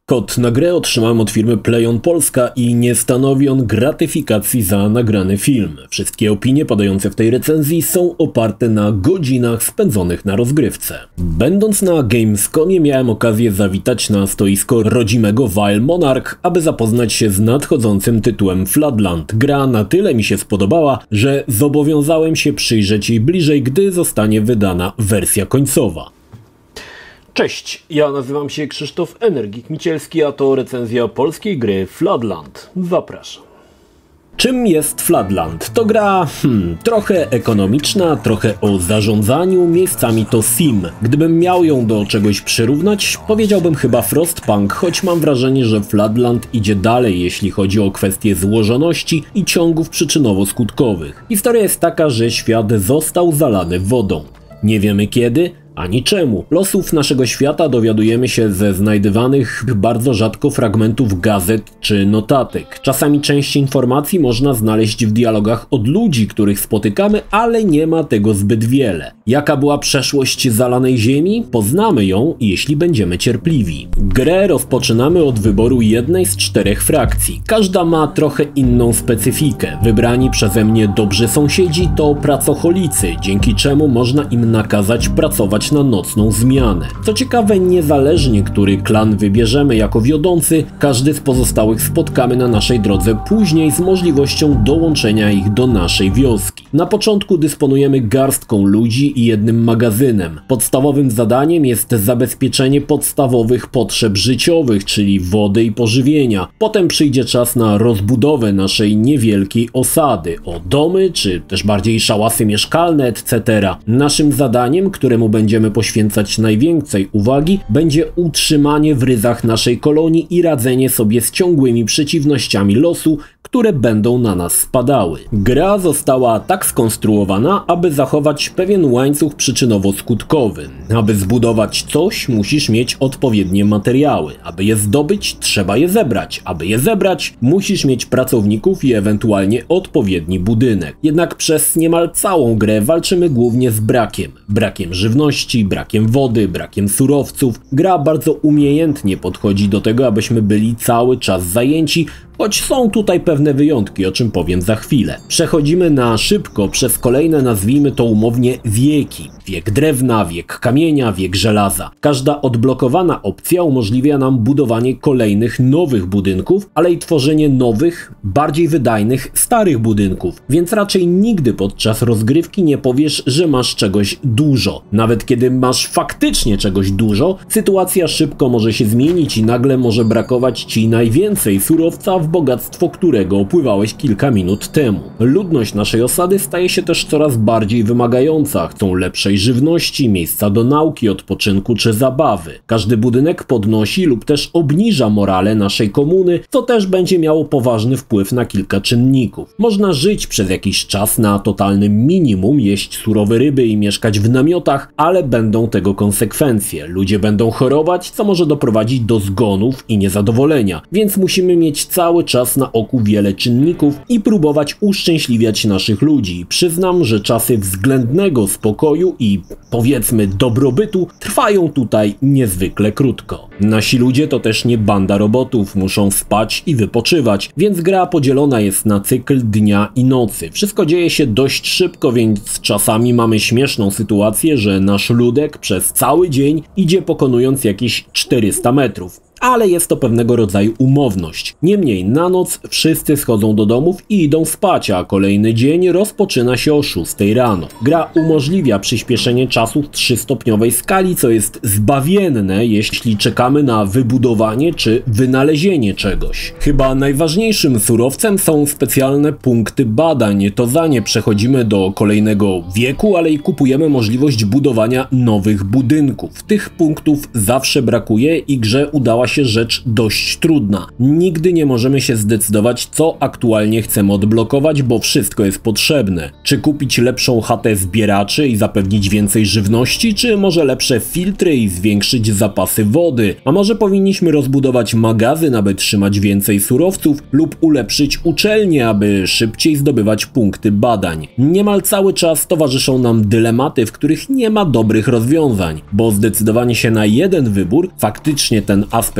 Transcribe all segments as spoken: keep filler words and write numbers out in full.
Kod na grę otrzymałem od firmy PlayOn Polska i nie stanowi on gratyfikacji za nagrany film. Wszystkie opinie padające w tej recenzji są oparte na godzinach spędzonych na rozgrywce. Będąc na Gamescomie miałem okazję zawitać na stoisko rodzimego Vile Monarch, aby zapoznać się z nadchodzącym tytułem Floodland. Gra na tyle mi się spodobała, że zobowiązałem się przyjrzeć jej bliżej, gdy zostanie wydana wersja końcowa. Cześć, ja nazywam się Krzysztof Energik Micielski, a to recenzja polskiej gry Floodland. Zapraszam. Czym jest Floodland? To gra hmm, trochę ekonomiczna, trochę o zarządzaniu, miejscami to sim. Gdybym miał ją do czegoś przyrównać, powiedziałbym chyba Frostpunk, choć mam wrażenie, że Floodland idzie dalej, jeśli chodzi o kwestie złożoności i ciągów przyczynowo-skutkowych. Historia jest taka, że świat został zalany wodą. Nie wiemy kiedy, ani czemu. Losów naszego świata dowiadujemy się ze znajdywanych bardzo rzadko fragmentów gazet czy notatek. Czasami część informacji można znaleźć w dialogach od ludzi, których spotykamy, ale nie ma tego zbyt wiele. Jaka była przeszłość zalanej ziemi? Poznamy ją, jeśli będziemy cierpliwi. Grę rozpoczynamy od wyboru jednej z czterech frakcji. Każda ma trochę inną specyfikę. Wybrani przeze mnie dobrzy sąsiedzi to pracocholicy, dzięki czemu można im nakazać pracować na nocną zmianę. Co ciekawe, niezależnie który klan wybierzemy jako wiodący, każdy z pozostałych spotkamy na naszej drodze później z możliwością dołączenia ich do naszej wioski. Na początku dysponujemy garstką ludzi i jednym magazynem. Podstawowym zadaniem jest zabezpieczenie podstawowych potrzeb życiowych, czyli wody i pożywienia. Potem przyjdzie czas na rozbudowę naszej niewielkiej osady, o domy, czy też bardziej szałasy mieszkalne, et cetera. Naszym zadaniem, któremu będziemy poświęcać najwięcej uwagi, będzie utrzymanie w ryzach naszej kolonii i radzenie sobie z ciągłymi przeciwnościami losu, które będą na nas spadały. Gra została tak skonstruowana, aby zachować pewien łańcuch przyczynowo-skutkowy. Aby zbudować coś, musisz mieć odpowiednie materiały. Aby je zdobyć, trzeba je zebrać. Aby je zebrać, musisz mieć pracowników i ewentualnie odpowiedni budynek. Jednak przez niemal całą grę walczymy głównie z brakiem. Brakiem żywności, brakiem wody, brakiem surowców. Gra bardzo umiejętnie podchodzi do tego, abyśmy byli cały czas zajęci, choć są tutaj pewne wyjątki, o czym powiem za chwilę. Przechodzimy na szybko przez kolejne, nazwijmy to umownie, wieki. Wiek drewna, wiek kamienia, wiek żelaza. Każda odblokowana opcja umożliwia nam budowanie kolejnych nowych budynków, ale i tworzenie nowych, bardziej wydajnych, starych budynków. Więc raczej nigdy podczas rozgrywki nie powiesz, że masz czegoś dużo. Nawet kiedy masz faktycznie czegoś dużo, sytuacja szybko może się zmienić i nagle może brakować ci najwięcej surowca, w bogactwo którego opływałeś kilka minut temu. Ludność naszej osady staje się też coraz bardziej wymagająca. Chcą lepszej żywności, miejsca do nauki, odpoczynku czy zabawy. Każdy budynek podnosi lub też obniża morale naszej komuny, co też będzie miało poważny wpływ na kilka czynników. Można żyć przez jakiś czas na totalnym minimum, jeść surowe ryby i mieszkać w namiotach, ale będą tego konsekwencje. Ludzie będą chorować, co może doprowadzić do zgonów i niezadowolenia, więc musimy mieć cały Cały czas na oku wiele czynników i próbować uszczęśliwiać naszych ludzi. Przyznam, że czasy względnego spokoju i powiedzmy dobrobytu trwają tutaj niezwykle krótko. Nasi ludzie to też nie banda robotów, muszą spać i wypoczywać, więc gra podzielona jest na cykl dnia i nocy. Wszystko dzieje się dość szybko, więc czasami mamy śmieszną sytuację, że nasz ludek przez cały dzień idzie pokonując jakieś czterysta metrów. Ale jest to pewnego rodzaju umowność. Niemniej na noc wszyscy schodzą do domów i idą spać, a kolejny dzień rozpoczyna się o szóstej rano. Gra umożliwia przyspieszenie czasu w trzystopniowej skali, co jest zbawienne, jeśli czekamy na wybudowanie czy wynalezienie czegoś. Chyba najważniejszym surowcem są specjalne punkty badań. To za nie przechodzimy do kolejnego wieku, ale i kupujemy możliwość budowania nowych budynków. Tych punktów zawsze brakuje i grze udała się rzecz dość trudna. Nigdy nie możemy się zdecydować, co aktualnie chcemy odblokować, bo wszystko jest potrzebne. Czy kupić lepszą chatę zbieraczy i zapewnić więcej żywności, czy może lepsze filtry i zwiększyć zapasy wody? A może powinniśmy rozbudować magazyn, aby trzymać więcej surowców, lub ulepszyć uczelnię, aby szybciej zdobywać punkty badań? Niemal cały czas towarzyszą nam dylematy, w których nie ma dobrych rozwiązań, bo zdecydowanie się na jeden wybór, faktycznie ten aspekt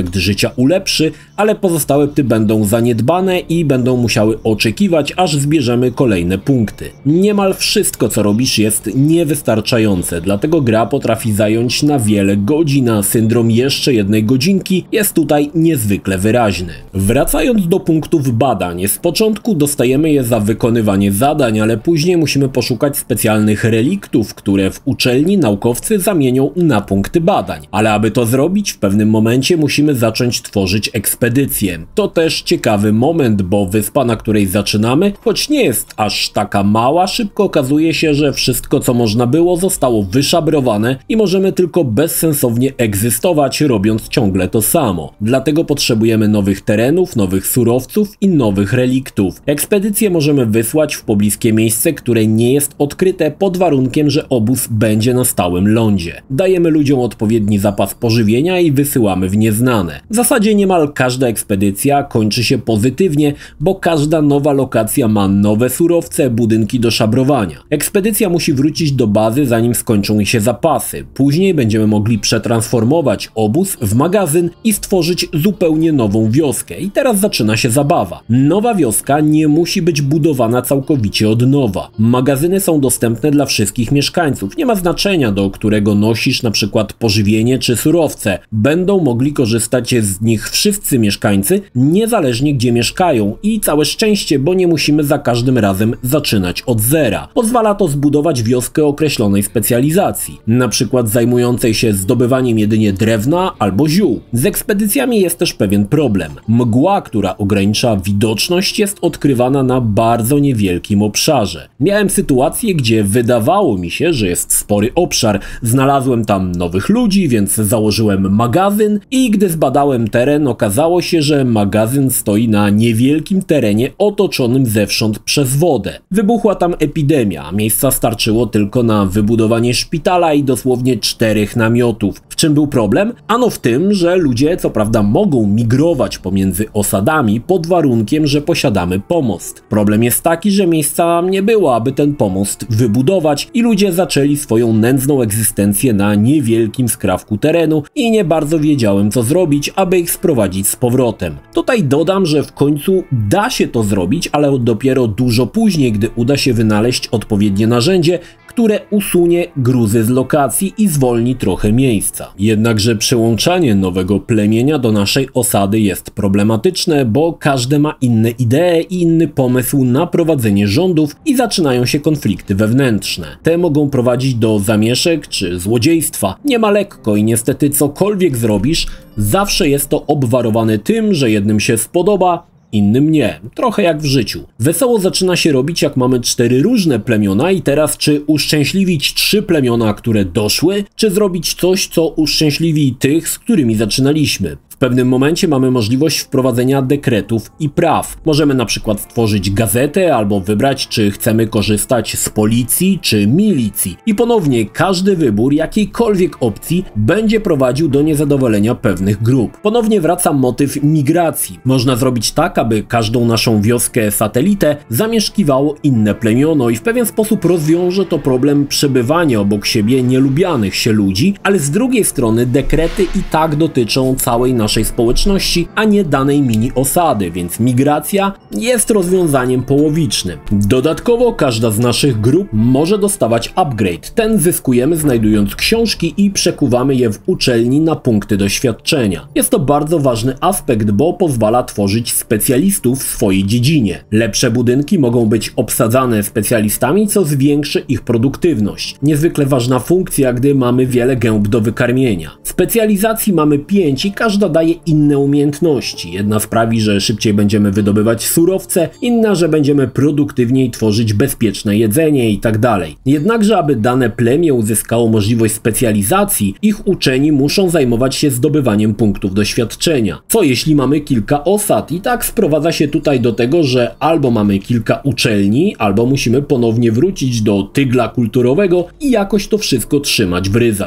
aspekt życia ulepszy, ale pozostałe pty będą zaniedbane i będą musiały oczekiwać, aż zbierzemy kolejne punkty. Niemal wszystko, co robisz, jest niewystarczające, dlatego gra potrafi zająć na wiele godzin, a syndrom jeszcze jednej godzinki jest tutaj niezwykle wyraźny. Wracając do punktów badań, z początku dostajemy je za wykonywanie zadań, ale później musimy poszukać specjalnych reliktów, które w uczelni naukowcy zamienią na punkty badań. Ale aby to zrobić, w pewnym momencie musimy zacząć tworzyć ekspedycję. To też ciekawy moment, bo wyspa, na której zaczynamy, choć nie jest aż taka mała, szybko okazuje się, że wszystko, co można było, zostało wyszabrowane i możemy tylko bezsensownie egzystować, robiąc ciągle to samo. Dlatego potrzebujemy nowych terenów, nowych surowców i nowych reliktów. Ekspedycję możemy wysłać w pobliskie miejsce, które nie jest odkryte, pod warunkiem, że obóz będzie na stałym lądzie. Dajemy ludziom odpowiedni zapas pożywienia i wysyłamy w nieznane. W zasadzie niemal każda ekspedycja kończy się pozytywnie, bo każda nowa lokacja ma nowe surowce, budynki do szabrowania. Ekspedycja musi wrócić do bazy, zanim skończą jej się zapasy. Później będziemy mogli przetransformować obóz w magazyn i stworzyć zupełnie nową wioskę. I teraz zaczyna się zabawa. Nowa wioska nie musi być budowana całkowicie od nowa. Magazyny są dostępne dla wszystkich mieszkańców. Nie ma znaczenia, do którego nosisz na przykład pożywienie czy surowce. Będą mogli korzystać z nich wszyscy mieszkańcy, niezależnie gdzie mieszkają, i całe szczęście, bo nie musimy za każdym razem zaczynać od zera. Pozwala to zbudować wioskę określonej specjalizacji, na przykład zajmującej się zdobywaniem jedynie drewna albo ziół. Z ekspedycjami jest też pewien problem. Mgła, która ogranicza widoczność, jest odkrywana na bardzo niewielkim obszarze. Miałem sytuację, gdzie wydawało mi się, że jest spory obszar. Znalazłem tam nowych ludzi, więc założyłem magazyn i gdy zbadałem teren, okazało się, że magazyn stoi na niewielkim terenie otoczonym zewsząd przez wodę. Wybuchła tam epidemia, miejsca starczyło tylko na wybudowanie szpitala i dosłownie czterech namiotów. W czym był problem? Ano w tym, że ludzie co prawda mogą migrować pomiędzy osadami pod warunkiem, że posiadamy pomost. Problem jest taki, że miejsca nie było, aby ten pomost wybudować i ludzie zaczęli swoją nędzną egzystencję na niewielkim skrawku terenu i nie bardzo wiedziałem, co zrobić, aby ich sprowadzić z powrotem. Tutaj dodam, że w końcu da się to zrobić, ale dopiero dużo później, gdy uda się wynaleźć odpowiednie narzędzie, które usunie gruzy z lokacji i zwolni trochę miejsca. Jednakże przyłączanie nowego plemienia do naszej osady jest problematyczne, bo każde ma inne idee i inny pomysł na prowadzenie rządów i zaczynają się konflikty wewnętrzne. Te mogą prowadzić do zamieszek czy złodziejstwa. Nie ma lekko i niestety cokolwiek zrobisz, zawsze jest to obwarowane tym, że jednym się spodoba, innym nie. Trochę jak w życiu. Wesoło zaczyna się robić, jak mamy cztery różne plemiona i teraz czy uszczęśliwić trzy plemiona, które doszły, czy zrobić coś, co uszczęśliwi tych, z którymi zaczynaliśmy. W pewnym momencie mamy możliwość wprowadzenia dekretów i praw. Możemy na przykład stworzyć gazetę albo wybrać, czy chcemy korzystać z policji czy milicji. I ponownie każdy wybór jakiejkolwiek opcji będzie prowadził do niezadowolenia pewnych grup. Ponownie wraca motyw migracji. Można zrobić tak, aby każdą naszą wioskę satelitę zamieszkiwało inne plemiono i w pewien sposób rozwiąże to problem przebywania obok siebie nielubianych się ludzi, ale z drugiej strony dekrety i tak dotyczą całej naszej naszej społeczności, a nie danej mini osady, więc migracja jest rozwiązaniem połowicznym. Dodatkowo każda z naszych grup może dostawać upgrade. Ten zyskujemy znajdując książki i przekuwamy je w uczelni na punkty doświadczenia. Jest to bardzo ważny aspekt, bo pozwala tworzyć specjalistów w swojej dziedzinie. Lepsze budynki mogą być obsadzane specjalistami, co zwiększy ich produktywność. Niezwykle ważna funkcja, gdy mamy wiele gęb do wykarmienia. Specjalizacji mamy pięć i każda daje inne umiejętności. Jedna sprawi, że szybciej będziemy wydobywać surowce, inna, że będziemy produktywniej tworzyć bezpieczne jedzenie i tak dalej. Jednakże, aby dane plemię uzyskało możliwość specjalizacji, ich uczeni muszą zajmować się zdobywaniem punktów doświadczenia. Co jeśli mamy kilka osad? I tak sprowadza się tutaj do tego, że albo mamy kilka uczelni, albo musimy ponownie wrócić do tygla kulturowego i jakoś to wszystko trzymać w ryzach.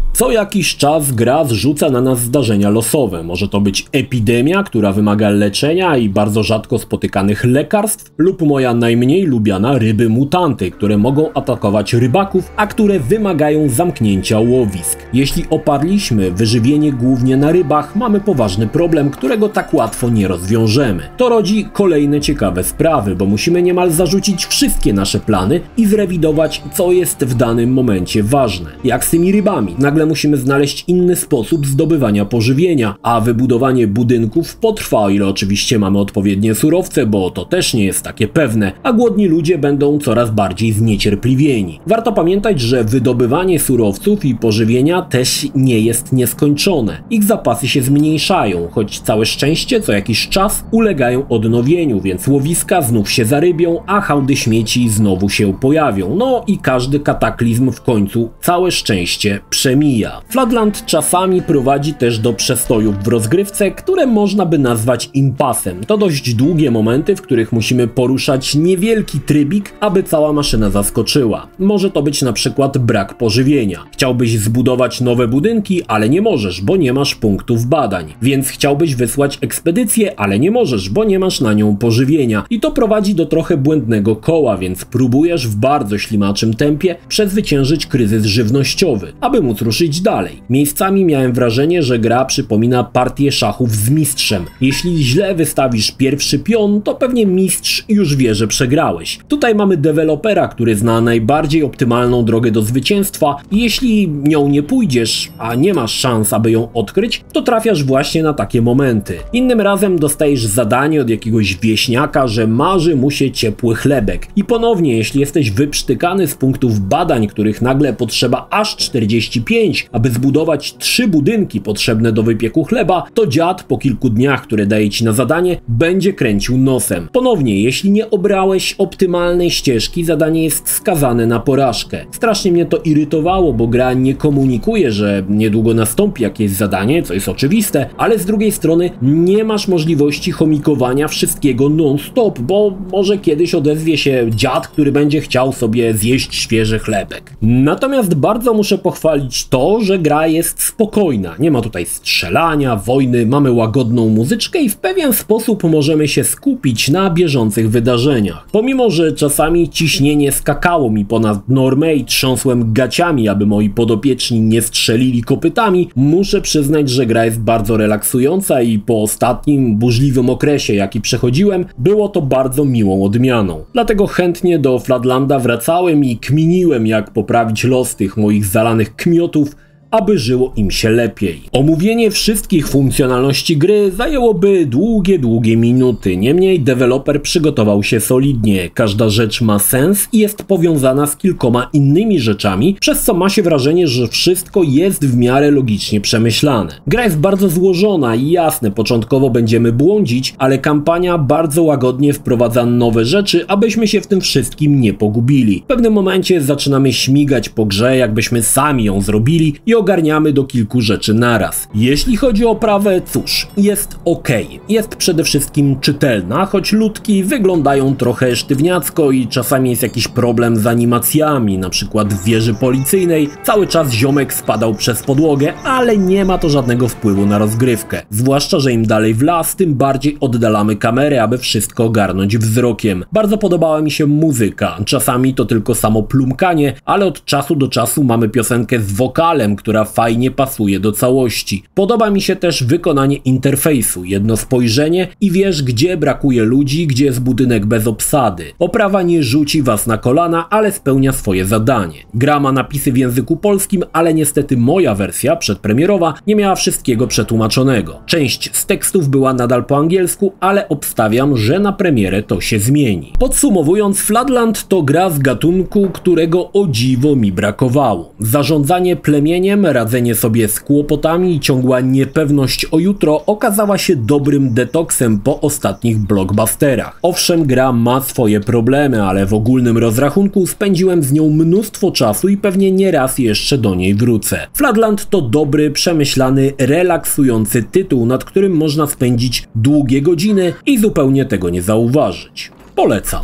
Co jakiś czas gra zrzuca na nas zdarzenia losowe. Może to być epidemia, która wymaga leczenia i bardzo rzadko spotykanych lekarstw, lub moja najmniej lubiana ryby mutanty, które mogą atakować rybaków, a które wymagają zamknięcia łowisk. Jeśli oparliśmy wyżywienie głównie na rybach, mamy poważny problem, którego tak łatwo nie rozwiążemy. To rodzi kolejne ciekawe sprawy, bo musimy niemal zarzucić wszystkie nasze plany i zrewidować, co jest w danym momencie ważne. Jak z tymi rybami? Nagle musimy znaleźć inny sposób zdobywania pożywienia, a wybudowanie budynków potrwa, o ile oczywiście mamy odpowiednie surowce, bo to też nie jest takie pewne, a głodni ludzie będą coraz bardziej zniecierpliwieni. Warto pamiętać, że wydobywanie surowców i pożywienia też nie jest nieskończone. Ich zapasy się zmniejszają, choć całe szczęście co jakiś czas ulegają odnowieniu, więc łowiska znów się zarybią, a hałdy śmieci znowu się pojawią. No i każdy kataklizm w końcu całe szczęście przemija. Floodland czasami prowadzi też do przestojów w rozgrywce, które można by nazwać impasem. To dość długie momenty, w których musimy poruszać niewielki trybik, aby cała maszyna zaskoczyła. Może to być na przykład brak pożywienia. Chciałbyś zbudować nowe budynki, ale nie możesz, bo nie masz punktów badań. Więc chciałbyś wysłać ekspedycję, ale nie możesz, bo nie masz na nią pożywienia. I to prowadzi do trochę błędnego koła, więc próbujesz w bardzo ślimaczym tempie przezwyciężyć kryzys żywnościowy, aby móc ruszyć dalej. Miejscami miałem wrażenie, że gra przypomina partię szachów z mistrzem. Jeśli źle wystawisz pierwszy pion, to pewnie mistrz już wie, że przegrałeś. Tutaj mamy dewelopera, który zna najbardziej optymalną drogę do zwycięstwa i jeśli nią nie pójdziesz, a nie masz szans, aby ją odkryć, to trafiasz właśnie na takie momenty. Innym razem dostajesz zadanie od jakiegoś wieśniaka, że marzy mu się ciepły chlebek. I ponownie, jeśli jesteś wyprztykany z punktów badań, których nagle potrzeba aż czterdzieści pięć, aby zbudować trzy budynki potrzebne do wypieku chleba, to dziad po kilku dniach, które daje ci na zadanie, będzie kręcił nosem. Ponownie, jeśli nie obrałeś optymalnej ścieżki, zadanie jest skazane na porażkę. Strasznie mnie to irytowało, bo gra nie komunikuje, że niedługo nastąpi jakieś zadanie, co jest oczywiste, ale z drugiej strony nie masz możliwości chomikowania wszystkiego non-stop, bo może kiedyś odezwie się dziad, który będzie chciał sobie zjeść świeży chlebek. Natomiast bardzo muszę pochwalić to, że gra jest spokojna. Nie ma tutaj strzelania, wojny, mamy łagodną muzyczkę i w pewien sposób możemy się skupić na bieżących wydarzeniach. Pomimo, że czasami ciśnienie skakało mi ponad normę i trząsłem gaciami, aby moi podopieczni nie strzelili kopytami, muszę przyznać, że gra jest bardzo relaksująca i po ostatnim burzliwym okresie, jaki przechodziłem, było to bardzo miłą odmianą. Dlatego chętnie do Floodlanda wracałem i kminiłem, jak poprawić los tych moich zalanych kmiotów, aby żyło im się lepiej. Omówienie wszystkich funkcjonalności gry zajęłoby długie, długie minuty. Niemniej deweloper przygotował się solidnie. Każda rzecz ma sens i jest powiązana z kilkoma innymi rzeczami, przez co ma się wrażenie, że wszystko jest w miarę logicznie przemyślane. Gra jest bardzo złożona i jasne, początkowo będziemy błądzić, ale kampania bardzo łagodnie wprowadza nowe rzeczy, abyśmy się w tym wszystkim nie pogubili. W pewnym momencie zaczynamy śmigać po grze, jakbyśmy sami ją zrobili i ogarniamy do kilku rzeczy naraz. Jeśli chodzi o oprawę, cóż, jest ok. Jest przede wszystkim czytelna, choć ludki wyglądają trochę sztywniacko i czasami jest jakiś problem z animacjami, na przykład w wieży policyjnej cały czas ziomek spadał przez podłogę, ale nie ma to żadnego wpływu na rozgrywkę. Zwłaszcza, że im dalej w las, tym bardziej oddalamy kamerę, aby wszystko ogarnąć wzrokiem. Bardzo podobała mi się muzyka. Czasami to tylko samo plumkanie, ale od czasu do czasu mamy piosenkę z wokalem, która fajnie pasuje do całości. Podoba mi się też wykonanie interfejsu. Jedno spojrzenie i wiesz, gdzie brakuje ludzi, gdzie jest budynek bez obsady. Oprawa nie rzuci was na kolana, ale spełnia swoje zadanie. Gra ma napisy w języku polskim, ale niestety moja wersja przedpremierowa nie miała wszystkiego przetłumaczonego. Część z tekstów była nadal po angielsku, ale obstawiam, że na premierę to się zmieni. Podsumowując, Floodland to gra z gatunku, którego o dziwo mi brakowało. Zarządzanie plemieniem, radzenie sobie z kłopotami i ciągła niepewność o jutro okazała się dobrym detoksem po ostatnich blockbusterach. Owszem, gra ma swoje problemy, ale w ogólnym rozrachunku spędziłem z nią mnóstwo czasu i pewnie nie raz jeszcze do niej wrócę. Floodland to dobry, przemyślany, relaksujący tytuł, nad którym można spędzić długie godziny i zupełnie tego nie zauważyć. Polecam.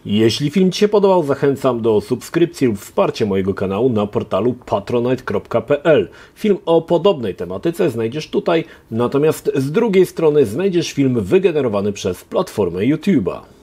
Jeśli film Ci się podobał, zachęcam do subskrypcji lub wsparcia mojego kanału na portalu patronite kropka p l. Film o podobnej tematyce znajdziesz tutaj, natomiast z drugiej strony znajdziesz film wygenerowany przez platformę YouTube'a.